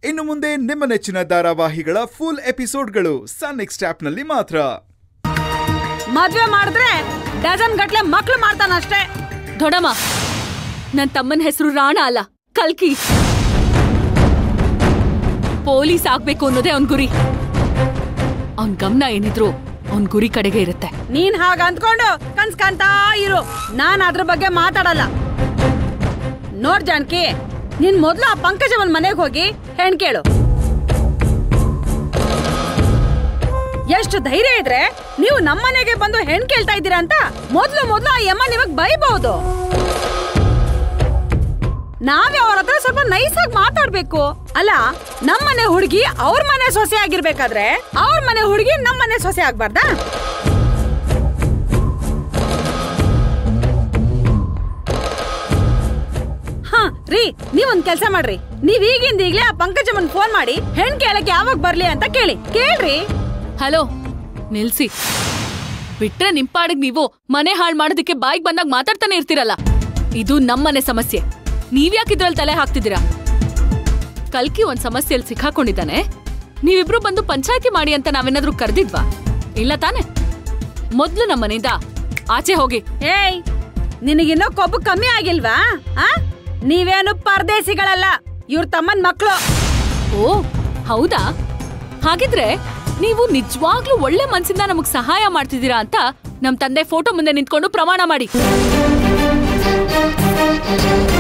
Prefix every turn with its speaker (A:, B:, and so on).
A: ಇನ್ನು ಮುಂದೆ ನಿಮ್ಮ ನೆಚ್ಚಿನ ಧಾರಾವಾಹಿಗಳ ಫುಲ್ ಎಪಿಸೋಡ್ಗಳು ಸನ್ ನೆಕ್ಸ್ಟ್ ಆಪ್ನಲ್ಲಿ ಮಾತ್ರ.
B: ಮದ್ವೆ ಮಾಡಿದ್ರೆ ಡಜನ್ ಗಟ್ಲೆ ಮಕ್ಳು ಮಾಡ್ತಾನಷ್ಟೇ.
C: ದೊಡಮ್ಮ, ನನ್ ತಮ್ಮನ ಹೆಸರು ರಾಣ ಅಲ್ಲ, ಕಲ್ಕಿ. ಪೊಲೀಸ್ ಆಗ್ಬೇಕು ಅನ್ನೋದೇ ಅವನ್ ಗುರಿ. ಅವನ್ ಗಮನ ಏನಿದ್ರು ಅವನ್ ಗುರಿ ಕಡೆಗೆ ಇರುತ್ತೆ.
B: ನೀನ್ ಹಾಗ ಅಂದ್ಕೊಂಡು ಕನ್ಸ್ಕಂತಾ ಇರು, ನಾನ್ ಅದ್ರ ಬಗ್ಗೆ ಮಾತಾಡಲ್ಲ. ನೋಡ್ ಜಾನಕಿ, ನೀನ್ ಮೊದ್ಲು ಆ ಪಂಕಜವನ್ ಮನೆಗೆ ಹೋಗಿ ಹೆಣ್ ಕೇಳು. ಎಷ್ಟು ಧೈರ್ಯ ಇದ್ರೆ ನೀವು ನಮ್ಮನೆಗೆ ಬಂದು ಹೆಣ್ ಕೇಳ್ತಾ ಇದ್ದೀರಾ ಅಂತ ಮೊದ್ಲು ಆ ಯಮ್ಮ ನಿಮಗ್ ಬೈಬಹುದು. ನಾವೇ ಅವ್ರ ಹತ್ರ ಸ್ವಲ್ಪ ನೈಸ್ ಆಗಿ ಮಾತಾಡ್ಬೇಕು. ಅಲ್ಲ, ನಮ್ಮನೆ ಹುಡುಗಿ ಅವ್ರ ಮನೆ ಸೊಸೆ ಆಗಿರ್ಬೇಕಾದ್ರೆ ಅವ್ರ ಮನೆ ಹುಡುಗಿ ನಮ್ಮನೆ ಸೊಸೆ ಆಗ್ಬಾರ್ದಾ? ಹಾ ರೀ, ನೀವೊಂದ್ ಕೆಲ್ಸ ಮಾಡ್ರಿ. ನೀವ್ ಈಗಿಂದೀಗ್ಲೇ ಆ ಪಂಕಜಮ್ಮನ್ ಫೋನ್ ಮಾಡಿ ಹೆಣ್ ಕೇಳಕ್ಕೆ ಯಾವಾಗ ಬರ್ಲಿ ಅಂತ ಕೇಳ್ರಿ.
C: ಹಲೋ, ನಿಲ್ಸಿ. ಬಿಟ್ರೆ ನಿಂಪಾಡಿಗ್ ನೀವು ಮನೆ ಹಾಳು ಮಾಡೋದಕ್ಕೆ ಬಾಯಿಗೆ ಬಂದಾಗ ಮಾತಾಡ್ತಾನೆ ಇರ್ತೀರಲ್ಲ. ಇದು ನಮ್ಮನೆ ಸಮಸ್ಯೆ, ನೀವ್ಯಾಕಿದ್ರಲ್ಲಿ ತಲೆ ಹಾಕ್ತಿದ್ದೀರಾ? ಕಲ್ಕಿ ಒಂದ್ ಸಮಸ್ಯೆಯಲ್ಲಿ ಸಿಕ್ಕಾಕೊಂಡಿದ್ದಾನೆ. ನೀವಿಬ್ರು ಬಂದು ಪಂಚಾಯತಿ ಮಾಡಿ ಅಂತ ನಾವೇನಾದ್ರೂ ಕರೆದಿದ್ವಾ? ಇಲ್ಲ ತಾನೆ? ಮೊದ್ಲು ನಮ್ಮನೆಯಿಂದ ಆಚೆ ಹೋಗಿ.
B: ಏಯ್, ನಿನಗಿನ್ನೂ ಕೊಬ್ಬು ಕಮ್ಮಿ ಆಗಿಲ್ವಾ? ನೀವೇನು ಪರದೇಸಿಗಳಲ್ಲ, ಇವ್ರ ತಮ್ಮನ್ ಮಕ್ಳು.
C: ಓ ಹೌದಾ? ಹಾಗಿದ್ರೆ ನೀವು ನಿಜವಾಗ್ಲೂ ಒಳ್ಳೆ ಮನ್ಸಿಂದ ನಮಗ್ ಸಹಾಯ ಮಾಡ್ತಿದ್ದೀರಾ ಅಂತ ನಮ್ ತಂದೆ ಫೋಟೋ ಮುಂದೆ ನಿಂತ್ಕೊಂಡು ಪ್ರಮಾಣ ಮಾಡಿ.